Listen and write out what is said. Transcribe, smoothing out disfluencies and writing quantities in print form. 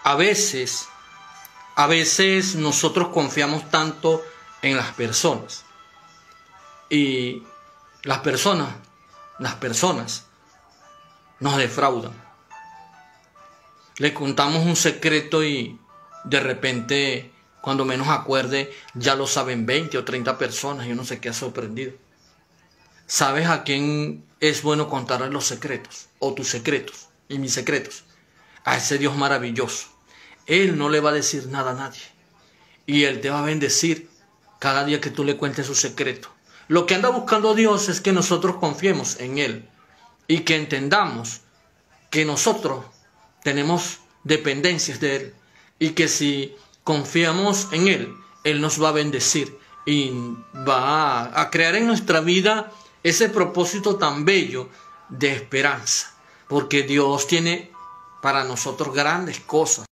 A veces nosotros confiamos tanto en las personas y las personas nos defraudan. Le contamos un secreto y de repente, cuando menos acuerde, ya lo saben 20 o 30 personas y uno se queda sorprendido. ¿Sabes a quién es bueno contarle los secretos? O tus secretos y mis secretos. A ese Dios maravilloso. Él no le va a decir nada a nadie. Y Él te va a bendecir cada día que tú le cuentes su secreto. Lo que anda buscando Dios es que nosotros confiemos en Él. Y que entendamos que nosotros tenemos dependencias de Él. Y que si confiamos en Él, Él nos va a bendecir. Y va a crear en nuestra vida ese propósito tan bello de esperanza. Porque Dios tiene para nosotros grandes cosas.